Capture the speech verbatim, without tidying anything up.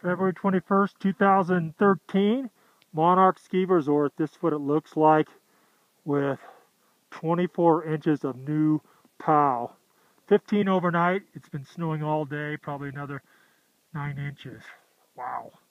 February twenty-first, two thousand thirteen, Monarch Ski Resort. This is what it looks like with twenty-four inches of new pow. fifteen overnight. It's been snowing all day, probably another nine inches. Wow.